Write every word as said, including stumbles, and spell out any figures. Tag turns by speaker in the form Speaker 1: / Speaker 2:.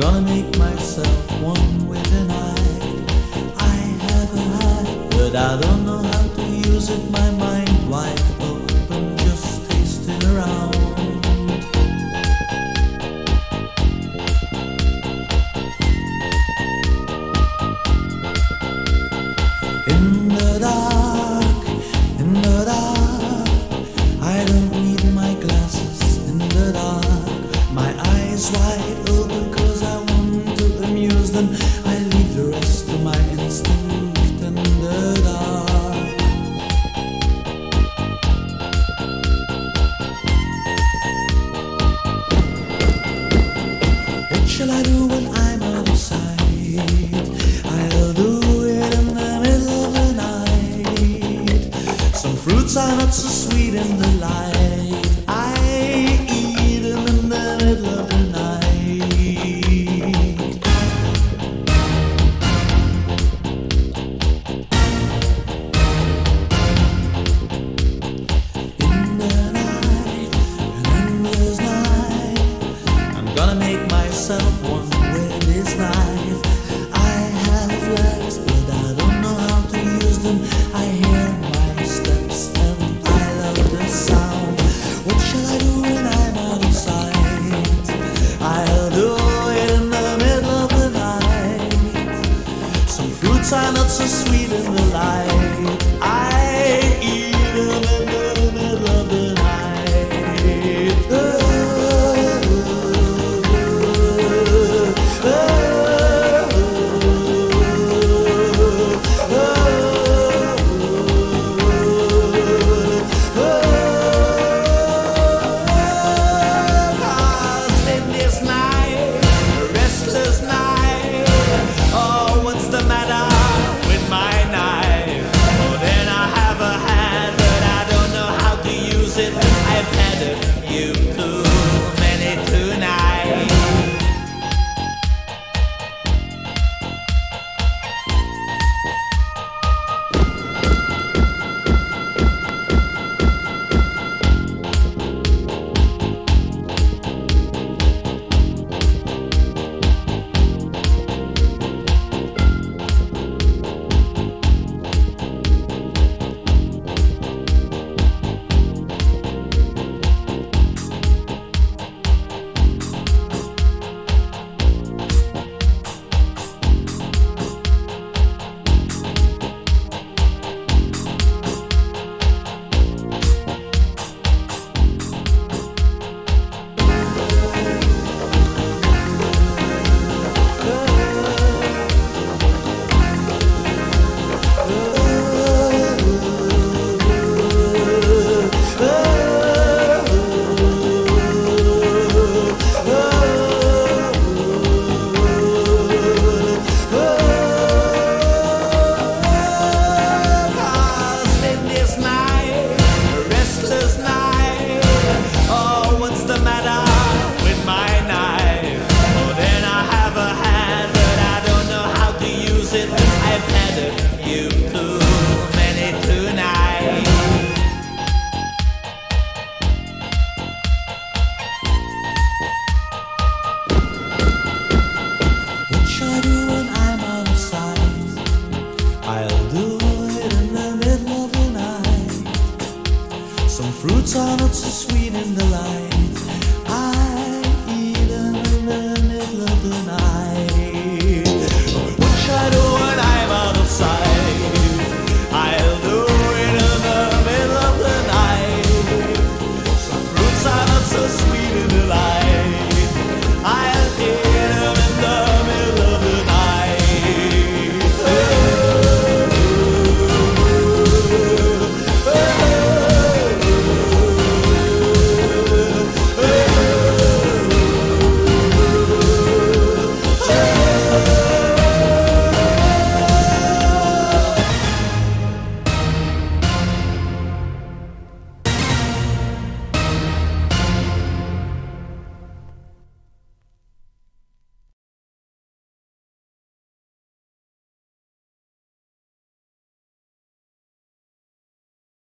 Speaker 1: gonna make myself one with the night. I have a heart, but I don't know how to use it. My mind wide open, just tasting around. In the dark, in the dark, I don't need my glasses. In the dark, my eyes wide open, cause I want to amuse them. I leave the rest to my instinct in the dark. What shall I do when I'm out of sight? I'll do it in the middle of the night. Some fruits are not so sweet in the light. I eat them in the middle of the night. In the night, an endless night, I'm gonna make myself one with this knife. I have legs, but I don't know how to use them. I hear my steps and I love the sound. What shall I do when I'm out of sight? I'll do it in the middle of the night. Some fruits are not so sweet.